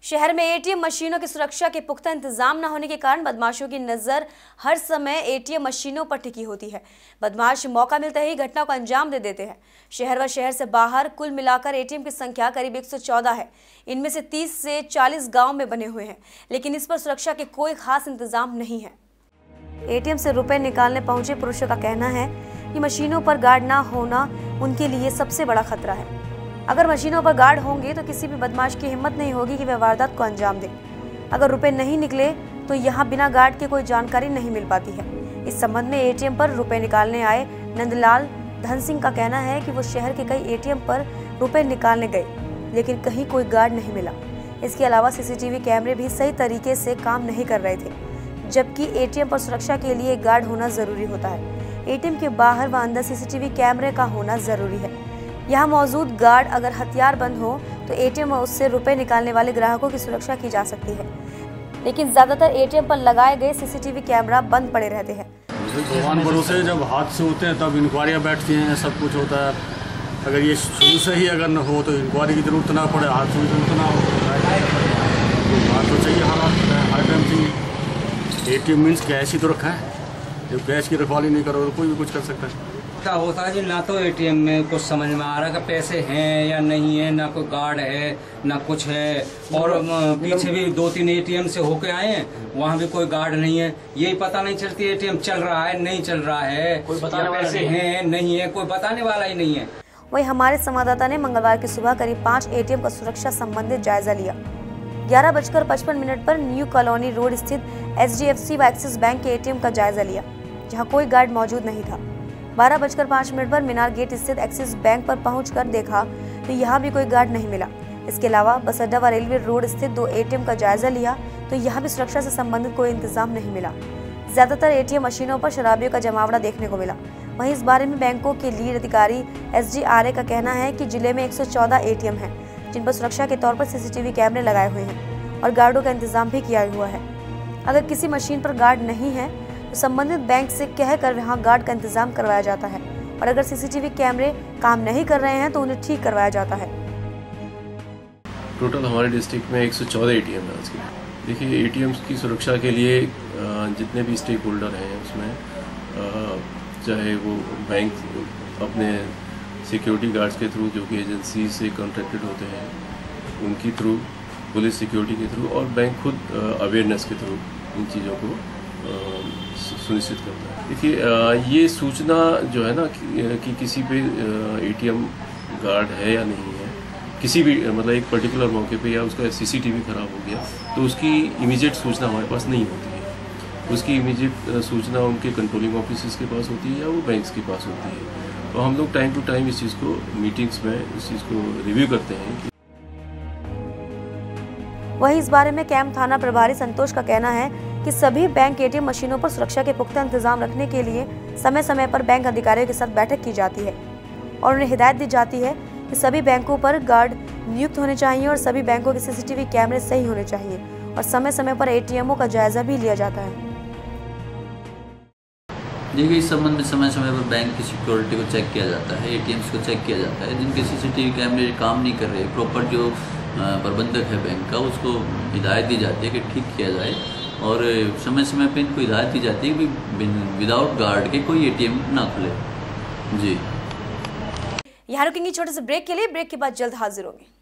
शहर में एटीएम मशीनों की सुरक्षा के पुख्ता इंतजाम न होने के कारण बदमाशों की नजर हर समय एटीएम मशीनों पर टिकी होती है। बदमाश मौका मिलते ही घटना को अंजाम दे देते हैं। शहर व शहर से बाहर कुल मिलाकर एटीएम की संख्या करीब 114 है। इनमें से 30 से 40 गांव में बने हुए हैं, लेकिन इस पर सुरक्षा के कोई खास इंतजाम नहीं है। एटीएम से रुपए निकालने पहुंचे पुरुषों का कहना है कि मशीनों पर गार्ड न होना उनके लिए सबसे बड़ा खतरा है। अगर मशीनों पर गार्ड होंगे तो किसी भी बदमाश की हिम्मत नहीं होगी कि वह वारदात को अंजाम दे। अगर रुपए नहीं निकले तो यहाँ बिना गार्ड के कोई जानकारी नहीं मिल पाती है। इस संबंध में एटीएम पर रुपए निकालने आए नंदलाल धन सिंह का कहना है कि वो शहर के कई एटीएम पर रुपए निकालने गए, लेकिन कहीं कोई गार्ड नहीं मिला। इसके अलावा सीसीटीवी कैमरे भी सही तरीके से काम नहीं कर रहे थे, जबकि एटीएम पर सुरक्षा के लिए गार्ड होना जरूरी होता है। एटीएम के बाहर व अंदर सीसीटीवी कैमरे का होना जरूरी है। यहाँ मौजूद गार्ड अगर हथियार बंद हो तो एटीएम और उससे रुपए निकालने वाले ग्राहकों की सुरक्षा की जा सकती है, लेकिन ज्यादातर एटीएम पर लगाए गए सीसीटीवी कैमरा बंद पड़े रहते हैं। भगवान भरोसे जब हादसे होते हैं तब इंक्वायरियाँ बैठती हैं, सब कुछ होता है। अगर ये शुरू से ही अगर न हो तो इंक्वायरी की जरूरत ना पड़े, हादसों की जरूरत ना हो तो बात तो चाहिए। हालात हर टाइम चाहिए। एटीएम मीन्स कैश ही तो रखा है, जब कैश की रखवाली नहीं करो तो कोई भी कुछ कर सकता है। होता है जी, ना तो एटीएम में कुछ समझ में आ रहा है कि पैसे हैं या नहीं है, ना कोई गार्ड है ना कुछ है। और पीछे भी 2-3 एटीएम से होके आए हैं, वहाँ भी कोई गार्ड नहीं है। यही पता नहीं चलती एटीएम चल रहा है नहीं चल रहा है, या पैसे हैं नहीं है, कोई बताने वाला ही नहीं है। वहीं हमारे संवाददाता ने मंगलवार की सुबह करीब 5 एटीएम का सुरक्षा संबंधित जायजा लिया। 11:55 पर न्यू कॉलोनी रोड स्थित HDFC व एक्सिस बैंक के एटीएम का जायजा लिया, जहाँ कोई गार्ड मौजूद नहीं था। 12:05 पर मीनार गेट स्थित एक्सिस बैंक पर पहुंचकर देखा तो यहाँ भी कोई गार्ड नहीं मिला। इसके अलावा बस अड्डा व रेलवे रोड स्थित 2 एटीएम का जायजा लिया तो यहाँ भी सुरक्षा से संबंधित कोई इंतजाम नहीं मिला। ज्यादातर एटीएम मशीनों पर शराबियों का जमावड़ा देखने को मिला। वहीं इस बारे में बैंकों के लीड अधिकारी SDRA का कहना है कि जिले में 114 एटीएम हैं, जिन पर सुरक्षा के तौर पर सीसीटीवी कैमरे लगाए हुए हैं और गार्डों का इंतजाम भी किया हुआ है। अगर किसी मशीन पर गार्ड नहीं है तो संबंधित बैंक से कहकर वहां गार्ड का इंतजाम करवाया जाता है, और अगर सीसीटीवी कैमरे काम नहीं कर रहे हैं तो उन्हें ठीक करवाया जाता है। टोटल हमारे डिस्ट्रिक्ट में 114 एटीएम है आज के। देखिए, एटीएम की सुरक्षा के लिए जितने भी स्टेक होल्डर हैं उसमें, चाहे वो बैंक अपने सिक्योरिटी गार्ड्स के थ्रू जो कि एजेंसी से कॉन्ट्रैक्टेड होते हैं उनकी थ्रू, पुलिस सिक्योरिटी के थ्रू, और बैंक खुद अवेयरनेस के थ्रू इन चीज़ों को सुनिश्चित करता है। देखिए, ये सूचना जो है ना कि किसी पे एटीएम गार्ड है या नहीं है, किसी भी मतलब एक पर्टिकुलर मौके पे, या उसका सीसीटीवी खराब हो गया तो उसकी इमीडिएट सूचना हमारे पास नहीं होती है। उसकी इमीडिएट सूचना उनके कंट्रोलिंग ऑफिसर्स के पास होती है या वो बैंक्स के पास होती है। तो हम लोग टाइम टू टाइम इस चीज़ को मीटिंग्स में इस चीज़ को रिव्यू करते हैं। वहीं इस बारे में कैंप थाना प्रभारी संतोष का कहना है कि सभी बैंक एटीएम मशीनों पर सुरक्षा के पुख्ता इंतजाम रखने के लिए समय समय पर बैंक अधिकारियों के साथ बैठक की जाती है और उन्हें हिदायत दी जाती है कि सभी बैंकों पर गार्ड नियुक्त होने चाहिए और सभी बैंकों के सीसीटीवी कैमरे सही होने चाहिए, और समय समय पर एटीएमओ का जायजा भी लिया जाता है। देखिए, इस संबंध में समय समय पर बैंक की सिक्योरिटी को चेक किया जाता है, एटीएम्स को चेक किया जाता है। जिनके सीसीटीवी कैमरे काम नहीं कर रहे, प्रॉपर जो प्रबंधक है बैंक का, उसको हिदायत दी जाती है कि ठीक किया जाए, और समय समय पर इनको हिदायत दी जाती है कि विदाउट गार्ड के कोई एटीएम ना खुले। जी, यहाँ रुकेंगे छोटे से ब्रेक के लिए। ब्रेक के बाद जल्द हाजिर होंगे।